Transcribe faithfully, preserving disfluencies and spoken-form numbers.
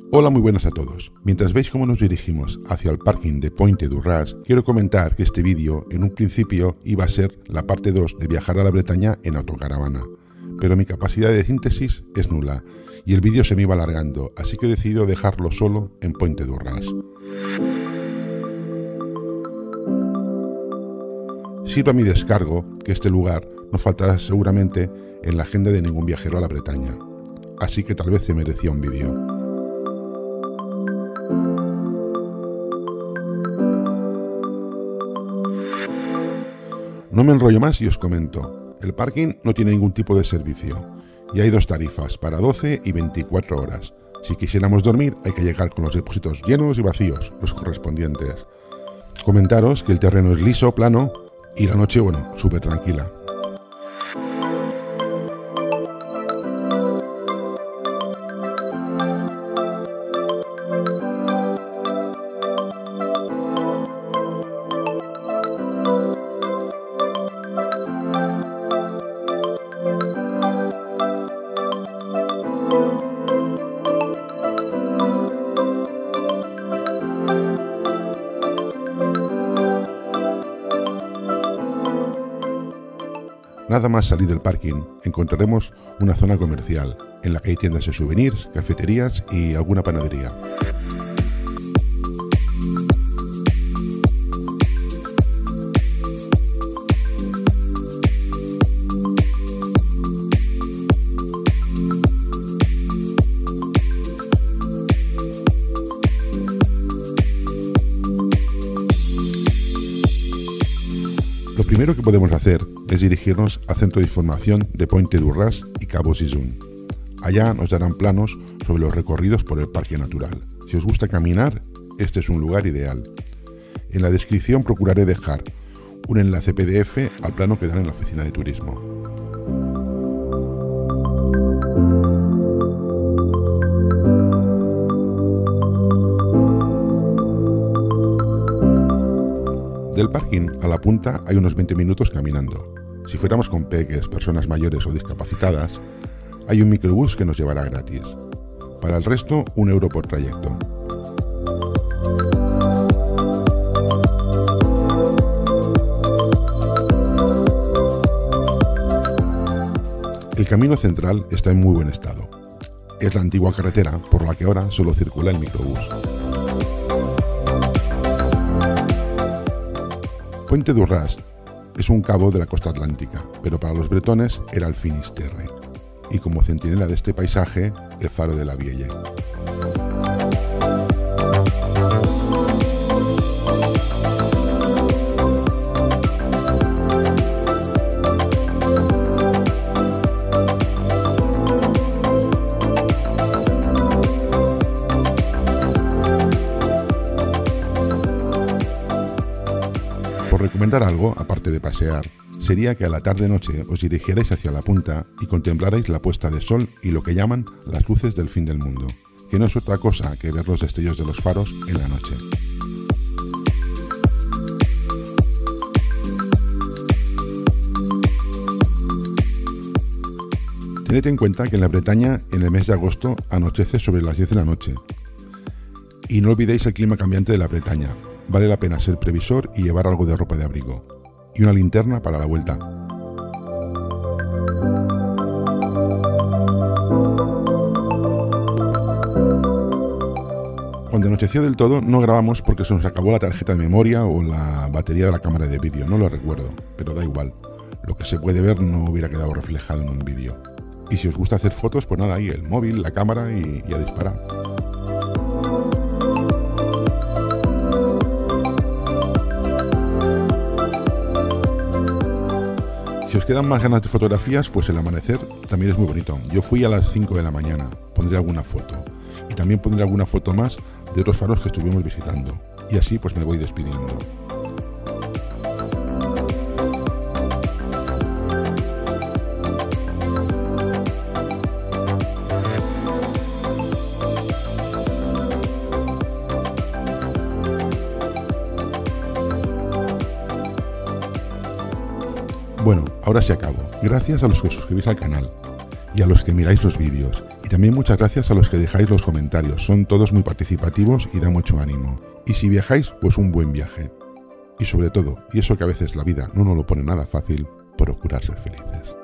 Hola, muy buenas a todos. Mientras veis cómo nos dirigimos hacia el parking de Pointe du Raz, quiero comentar que este vídeo en un principio iba a ser la parte dos de viajar a la Bretaña en autocaravana, pero mi capacidad de síntesis es nula y el vídeo se me iba alargando, así que he decidido dejarlo solo en Pointe du Raz. Sirva mi descargo que este lugar no faltará seguramente en la agenda de ningún viajero a la Bretaña, así que tal vez se merecía un vídeo. No me enrollo más y os comento. El parking no tiene ningún tipo de servicio y hay dos tarifas, para doce y veinticuatro horas. Si quisiéramos dormir hay que llegar con los depósitos llenos y vacíos, los correspondientes. Comentaros que el terreno es liso, plano y la noche, bueno, súper tranquila. Nada más salir del parking, encontraremos una zona comercial, en la que hay tiendas de souvenirs, cafeterías y alguna panadería. Lo primero que podemos hacer es dirigirnos al centro de información de Pointe du Raz y Cabo Sizun. Allá nos darán planos sobre los recorridos por el parque natural. Si os gusta caminar, este es un lugar ideal. En la descripción procuraré dejar un enlace P D F al plano que dan en la oficina de turismo. Del parking a la punta hay unos veinte minutos caminando. Si fuéramos con peques, personas mayores o discapacitadas, hay un microbús que nos llevará gratis. Para el resto, un euro por trayecto. El camino central está en muy buen estado. Es la antigua carretera por la que ahora solo circula el microbús. Pointe du Raz es un cabo de la costa atlántica, pero para los bretones era el Finisterre, y como centinela de este paisaje, el faro de la Vielle. Por recomendar algo, aparte de pasear, sería que a la tarde-noche os dirigierais hacia la punta y contemplarais la puesta de sol y lo que llaman las luces del fin del mundo, que no es otra cosa que ver los destellos de los faros en la noche. Tened en cuenta que en la Bretaña en el mes de agosto anochece sobre las diez de la noche. Y no olvidéis el clima cambiante de la Bretaña. Vale la pena ser previsor y llevar algo de ropa de abrigo. Y una linterna para la vuelta. Cuando anocheció del todo no grabamos porque se nos acabó la tarjeta de memoria o la batería de la cámara de vídeo, no lo recuerdo, pero da igual. Lo que se puede ver no hubiera quedado reflejado en un vídeo. Y si os gusta hacer fotos, pues nada, ahí el móvil, la cámara y, y a disparar. Si os quedan más ganas de fotografías, pues el amanecer también es muy bonito. Yo fui a las cinco de la mañana, pondré alguna foto. Y también pondré alguna foto más de otros faros que estuvimos visitando. Y así pues me voy despidiendo. Bueno, ahora sí acabo. Gracias a los que os suscribís al canal y a los que miráis los vídeos Y también muchas gracias a los que dejáis los comentarios, son todos muy participativos y da mucho ánimo. Y si viajáis, pues un buen viaje. Y sobre todo, y eso que a veces la vida no nos lo pone nada fácil, procurar ser felices.